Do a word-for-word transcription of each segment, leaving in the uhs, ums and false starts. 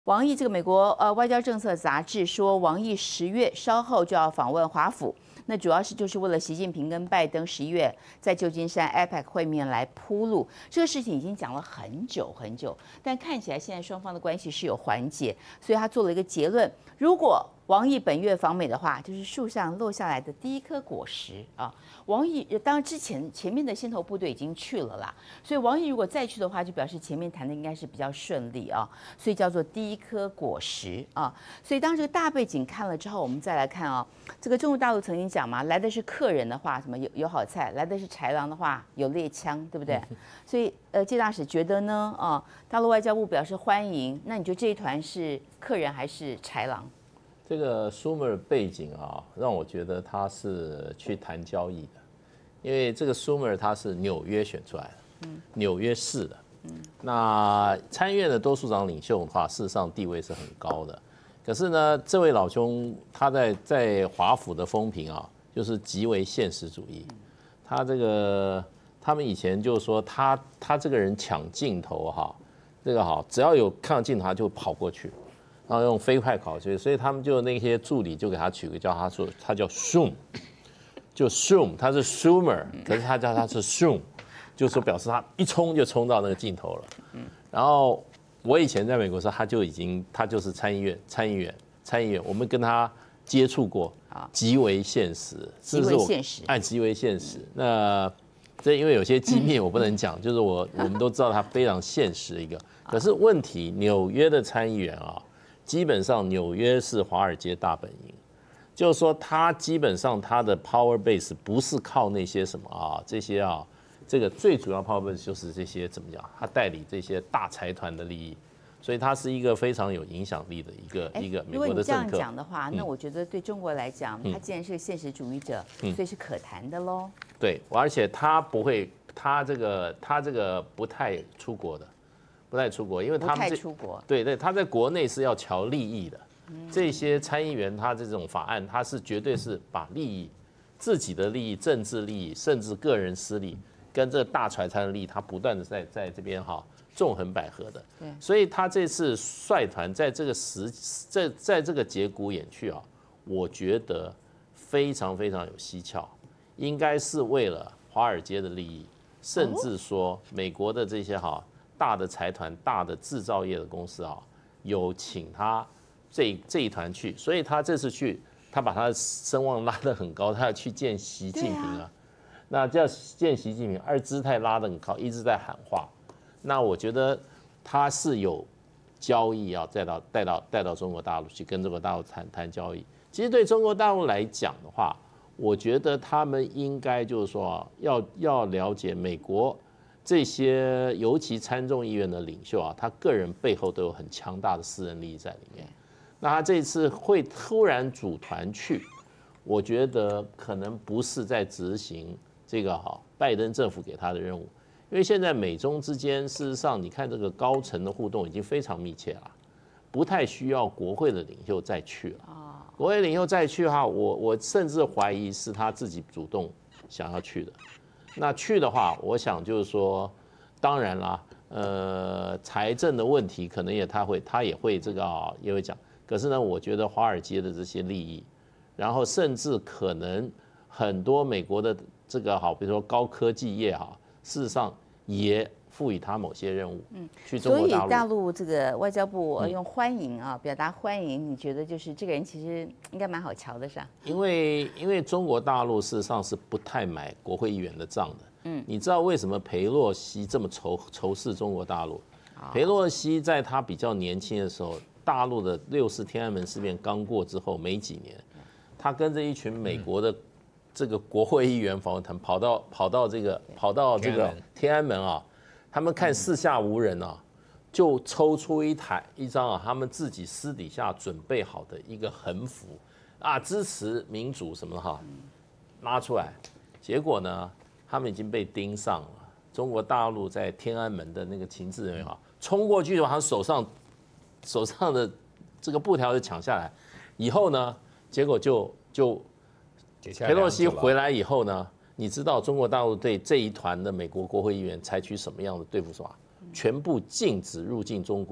王毅这个美国呃外交政策杂志说，王毅十月稍后就要访问华府，那主要是就是为了习近平跟拜登十一月在旧金山 A P E C 会面来铺路。这个事情已经讲了很久很久，但看起来现在双方的关系是有缓解，所以他做了一个结论：如果王毅本月访美的话，就是树上落下来的第一颗果实啊。王毅当然之前前面的先头部队已经去了啦，所以王毅如果再去的话，就表示前面谈的应该是比较顺利啊，所以叫做第一颗果实啊。所以当这个大背景看了之后，我们再来看啊，这个中国大陆曾经讲嘛，来的是客人的话，什么有有好菜；来的是豺狼的话，有猎枪，对不对？所以呃，介大使觉得呢，啊，大陆外交部表示欢迎，那你觉得这一团是客人还是豺狼？ 这个 Schumer 背景啊，让我觉得他是去谈交易的，因为这个 Schumer 他是纽约选出来的，嗯，纽约市的，嗯，那参议院的多数党领袖的话，事实上地位是很高的，可是呢，这位老兄他在在华府的风评啊，就是极为现实主义，他这个他们以前就说他他这个人抢镜头哈，这个好，只要有看到镜头他就跑过去。然后用飞快跑去，所以他们就那些助理就给他取个叫他说他叫 Shum， 就 Shum， 他是 Schumer， 可是他叫他是 Shum， 就说表示他一冲就冲到那个镜头了。然后我以前在美国时候，他就已经他就是参议院参议员参议员，我们跟他接触过，极为现实， 极为现实， 哎，极为现实。那这因为有些机密我不能讲，就是我我们都知道他非常现实的一个。可是问题，纽约的参议员啊。基本上纽约是华尔街大本营，就是说他基本上他的 power base 不是靠那些什么啊这些啊，这个最主要 power base 就是这些怎么讲，他代理这些大财团的利益，所以他是一个非常有影响力的一个一个美国的政客。如果你这样讲的话，那我觉得对中国来讲，他既然是个现实主义者，所以是可谈的喽。 对，而且他不会，他这个他这个不太出国的。不太出国，因为他们不太出国， 对对，他在国内是要瞧利益的。这些参议员他这种法案，他是绝对是把利益、自己的利益、政治利益，甚至个人私利，跟这大财团的利益，他不断的在在这边哈纵横捭阖的。对，所以他这次率团在这个时在在这个节骨眼去啊，我觉得非常非常有蹊跷，应该是为了华尔街的利益，甚至说美国的这些哈。大的财团、大的制造业的公司啊，有请他这这一团去，所以他这次去，他把他的声望拉得很高，他要去见习近平啊。那这样见习近平，而姿态拉得很高，一直在喊话。那我觉得他是有交易要带到带到带到中国大陆去跟中国大陆谈谈交易。其实对中国大陆来讲的话，我觉得他们应该就是说要要了解美国。这些尤其参众议院的领袖啊，他个人背后都有很强大的私人利益在里面。那他这次会突然组团去，我觉得可能不是在执行这个哈拜登政府给他的任务，因为现在美中之间，事实上你看这个高层的互动已经非常密切了，不太需要国会的领袖再去了。国会领袖再去的话，我我甚至怀疑是他自己主动想要去的。那去的话，我想就是说，当然啦，呃，财政的问题可能也他会他也会这个啊也会讲。可是呢，我觉得华尔街的这些利益，然后甚至可能很多美国的这个好，比如说高科技业哈，事实上也赋予他某些任务。嗯，去中国大陆。 所以大陆这个外交部用欢迎啊，表达欢迎，你觉得就是这个人其实应该蛮好瞧的，是吧？ 因为因为中国大陆事实上是不太买国会议员的账的。嗯，你知道为什么裴洛西这么仇仇视中国大陆？裴洛西在他比较年轻的时候，大陆的六四天安门事变刚过之后没几年，他跟着一群美国的这个国会议员访问团，跑到跑到这个跑到这个天安门啊，他们看四下无人啊，就抽出一台一张啊，他们自己私底下准备好的一个横幅啊，支持民主什么的哈，拉出来，结果呢？他们已经被盯上了。中国大陆在天安门的那个情治人员啊，冲过去把他手上手上的这个布条就抢下来，以后呢，结果就就裴洛西回来以后呢，你知道中国大陆对这一团的美国国会议员采取什么样的对付手法？全部禁止入境中国，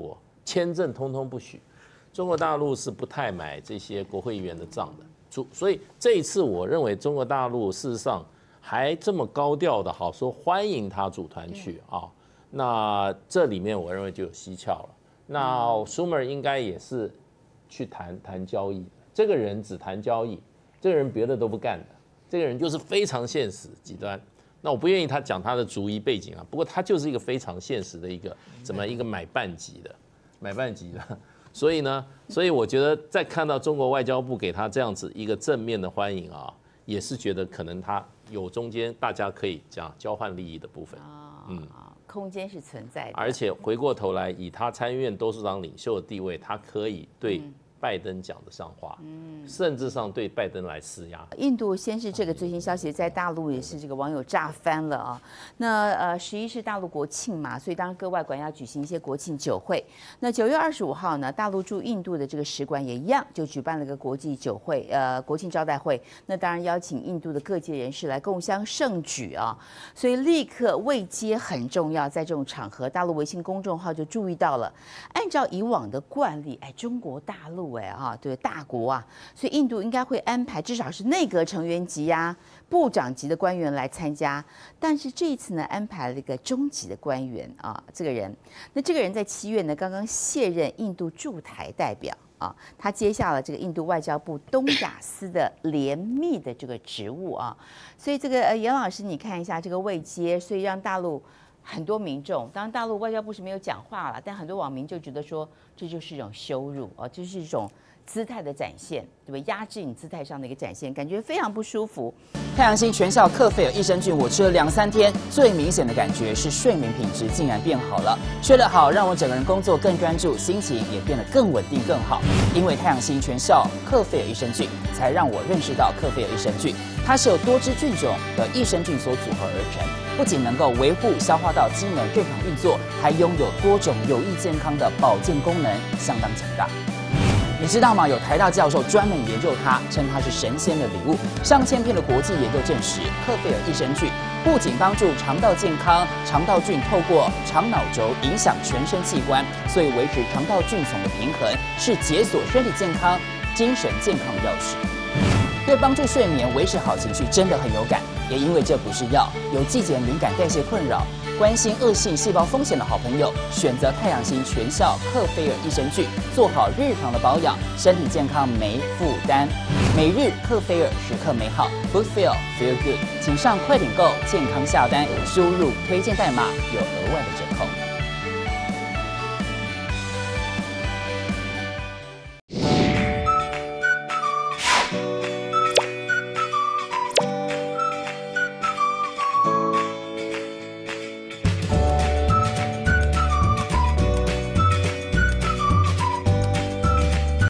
签证通通不许。中国大陆是不太买这些国会议员的账的，所以这一次我认为中国大陆事实上还这么高调的好说欢迎他组团去啊，那这里面我认为就有蹊跷了。那 Schumer 应该也是去谈谈交易的，这个人只谈交易，这个人别的都不干的，这个人就是非常现实极端。那我不愿意他讲他的族裔背景啊，不过他就是一个非常现实的一个怎么一个买办级的买办级的。所以呢，所以我觉得在看到中国外交部给他这样子一个正面的欢迎啊，也是觉得可能他有中间大家可以讲交换利益的部分，嗯， 空间是存在的。 而且回过头来，以他参议院多数党领袖的地位，他可以对拜登讲得上话，嗯，甚至上对拜登来施压。 印度先是这个最新消息，在大陆也是这个网友炸翻了啊。那呃，十一是大陆国庆嘛，所以当然各外馆要举行一些国庆酒会。那九月二十五号呢，大陆驻印度的这个使馆也一样，就举办了个国际酒会，呃，国庆招待会。那当然邀请印度的各界人士来共襄盛举啊。所以立刻位阶很重要，在这种场合，大陆微信公众号就注意到了。按照以往的惯例，哎，中国大陆。哎啊，对大国啊，所以印度应该会安排至少是内阁成员级啊、部长级的官员来参加。但是这一次呢，安排了一个中级的官员啊，这个人，那这个人在七月呢刚刚卸任印度驻台代表啊，他接下了这个印度外交部东亚司的联密的这个职务啊。所以这个呃，严老师，你看一下这个位阶，所以让大陆。很多民众，当然大陆外交部是没有讲话了，但很多网民就觉得说，这就是一种羞辱啊，这是一种姿态的展现，对吧？压制你姿态上的一个展现，感觉非常不舒服。 太阳星全效克菲尔益生菌，我吃了两三天，最明显的感觉是睡眠品质竟然变好了。睡得好，让我整个人工作更专注，心情也变得更稳定更好。因为太阳星全效克菲尔益生菌，才让我认识到克菲尔益生菌，它是由多支菌种的益生菌所组合而成。不仅能够维护消化道机能正常运作，还拥有多种有益健康的保健功能，相当强大。你知道吗？有台大教授专门研究它，称它是神仙的礼物。上千篇的国际研究证实，克菲尔益生菌不仅帮助肠道健康，肠道菌透过肠脑轴影响全身器官，所以维持肠道菌丛的平衡是解锁身体健康、精神健康的钥匙。对帮助睡眠、维持好情绪真的很有感。也因为这不是药，有季节敏感、代谢困扰、关心恶性细胞风险的好朋友，选择太阳星全效克菲尔益生菌，做好日常的保养，身体健康没负担。每日克菲尔，时刻美好 ，Good Feel Feel Good，请上快点购健康下单，输入推荐代码有额外的折扣。